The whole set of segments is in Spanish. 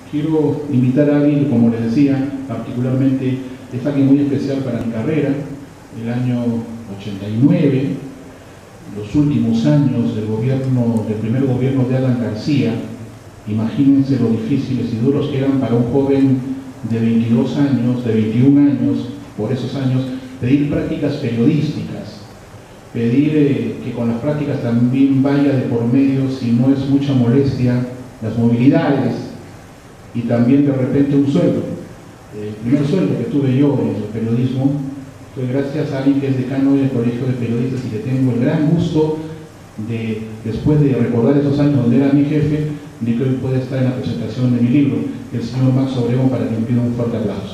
quiero invitar a alguien que, como les decía, particularmente es alguien muy especial para mi carrera. El año 89, los últimos años del primer gobierno de Alan García, imagínense lo difíciles y duros que eran para un joven de 22 años, de 21 años, por esos años, pedir prácticas periodísticas, pedir que con las prácticas también vaya de por medio, si no es mucha molestia, las movilidades y también de repente un sueldo. El primer sueldo que tuve yo en el periodismo fue gracias a alguien que es decano del Colegio de Periodistas y que tengo el gran gusto de, después de recordar esos años donde era mi jefe, de que hoy puede estar en la presentación de mi libro, el señor Max Obregón, para que me pida un fuerte aplauso.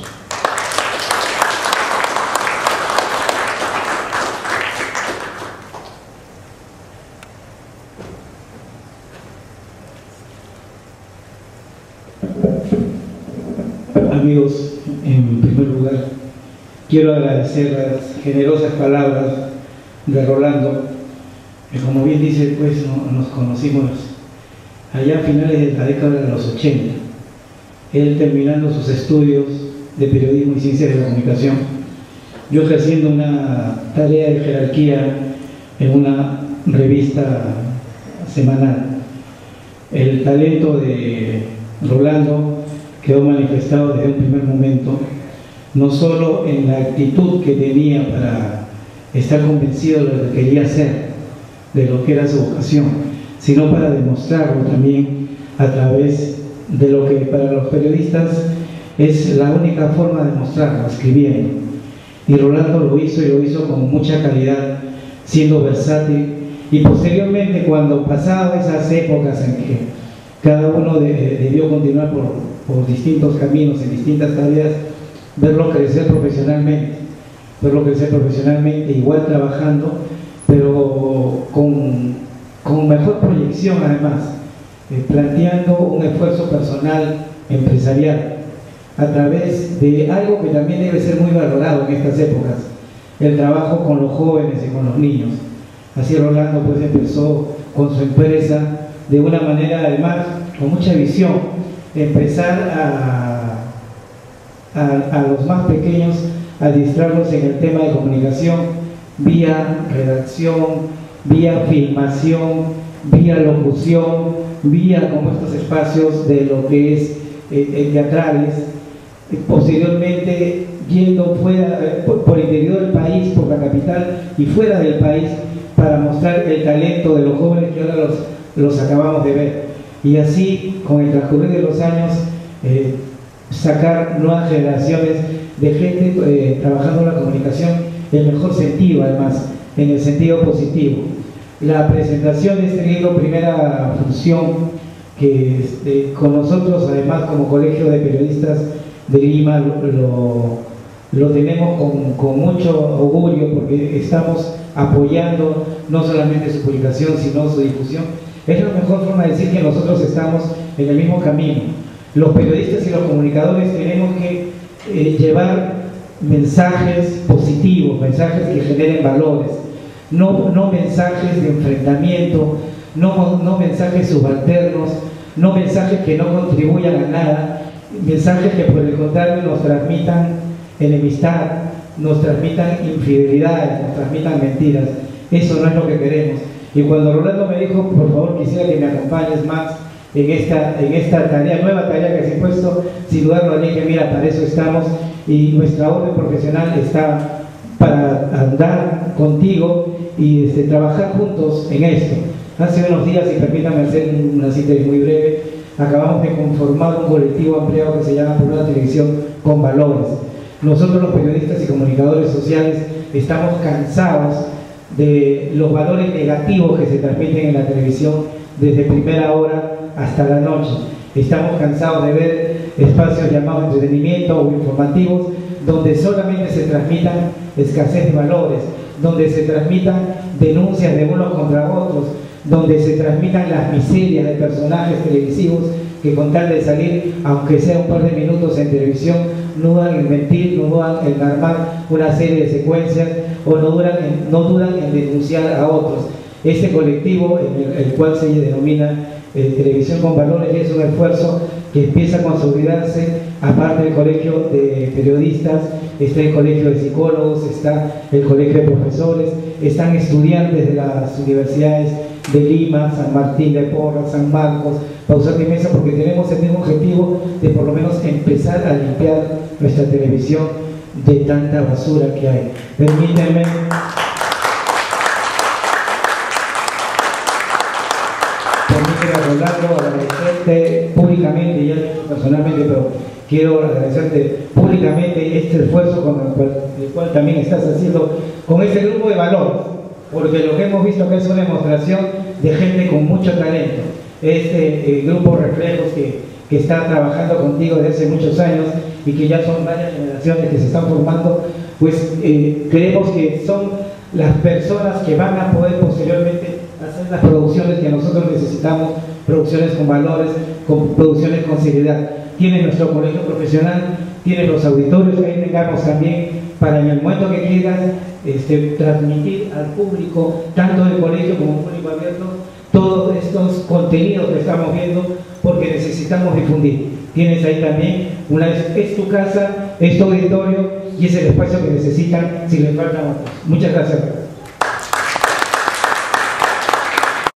Amigos, en primer lugar, quiero agradecer las generosas palabras de Rolando, que como bien dice, pues nos conocimos allá a finales de la década de los 80, él terminando sus estudios de periodismo y ciencias de la comunicación, yo ejerciendo una tarea de jerarquía en una revista semanal. El talento de Rolando quedó manifestado desde un primer momento, no solo en la actitud que tenía para estar convencido de lo que quería hacer, de lo que era su vocación, sino para demostrarlo también a través de lo que para los periodistas es la única forma de mostrarlo, escribiendo. Y Rolando lo hizo, y lo hizo con mucha calidad, siendo versátil, y posteriormente, cuando pasado esas épocas en que cada uno debió continuar por distintos caminos, en distintas tareas, verlo crecer profesionalmente, igual trabajando, pero con mejor proyección además, planteando un esfuerzo personal, empresarial, a través de algo que también debe ser muy valorado en estas épocas, el trabajo con los jóvenes y con los niños. Así Rolando pues empezó con su empresa de una manera además con mucha visión, empezar a los más pequeños a distraerlos en el tema de comunicación vía redacción, vía filmación, vía locución, vía como estos espacios de lo que es teatrales, posteriormente yendo fuera, por interior del país, por la capital y fuera del país, para mostrar el talento de los jóvenes que ahora los acabamos de ver, y así con el transcurrir de los años sacar nuevas generaciones de gente trabajando en la comunicación en el mejor sentido, además en el sentido positivo. La presentación de este libro, primera función, que con nosotros además como Colegio de Periodistas de Lima lo tenemos con mucho augurio, porque estamos apoyando no solamente su publicación sino su difusión. Es la mejor forma de decir que nosotros estamos en el mismo camino. Los periodistas y los comunicadores tenemos que llevar mensajes positivos, mensajes que generen valores, no mensajes de enfrentamiento, no mensajes subalternos, no mensajes que no contribuyan a nada, mensajes que por el contrario nos transmitan enemistad, nos transmitan infidelidades, nos transmitan mentiras. Eso no es lo que queremos. Y cuando Rolando me dijo, por favor, quisiera que me acompañes más en esta tarea, nueva tarea que se ha impuesto, sin dudarlo, alguien que mira, para eso estamos, y nuestra orden profesional está para andar contigo y trabajar juntos en esto. Hace unos días, y permítanme hacer una síntesis muy breve, acabamos de conformar un colectivo ampliado que se llama Por una Televisión con Valores. Nosotros, los periodistas y comunicadores sociales, estamos cansados de los valores negativos que se transmiten en la televisión desde primera hora hasta la noche. Estamos cansados de ver espacios llamados entretenimiento o informativos donde solamente se transmitan escasez de valores, donde se transmitan denuncias de unos contra otros, donde se transmitan las miserias de personajes televisivos que, con tal de salir, aunque sea un par de minutos en televisión, no dudan en mentir, no dudan en armar una serie de secuencias, o no dudan en denunciar a otros. Este colectivo, el cual se denomina Televisión con Valores, y es un esfuerzo que empieza a consolidarse. Aparte del colegio de periodistas, está el colegio de psicólogos, está el colegio de profesores, están estudiantes de las universidades de Lima, San Martín de Porres, San Marcos, Pausat y Mesa, porque tenemos el mismo objetivo de por lo menos empezar a limpiar nuestra televisión de tanta basura que hay. Permítanme Rolando, agradecerte públicamente, y ya personalmente, pero quiero agradecerte públicamente este esfuerzo con el cual también estás haciendo con este grupo de valores, porque lo que hemos visto acá es una demostración de gente con mucho talento. Este grupo Reflejos que está trabajando contigo desde hace muchos años y que ya son varias generaciones que se están formando, pues creemos que son las personas que van a poder posteriormente hacer las producciones que nosotros necesitamos, producciones con valores, con producciones con seriedad. Tiene nuestro colegio profesional, tiene los auditorios que ahí tengamos también, para en el momento que quieras transmitir al público, tanto del colegio como público abierto, todos estos contenidos que estamos viendo, porque necesitamos difundir. Tienes ahí también, es tu casa, es tu auditorio y es el espacio que necesitan si les faltan otros. Muchas gracias.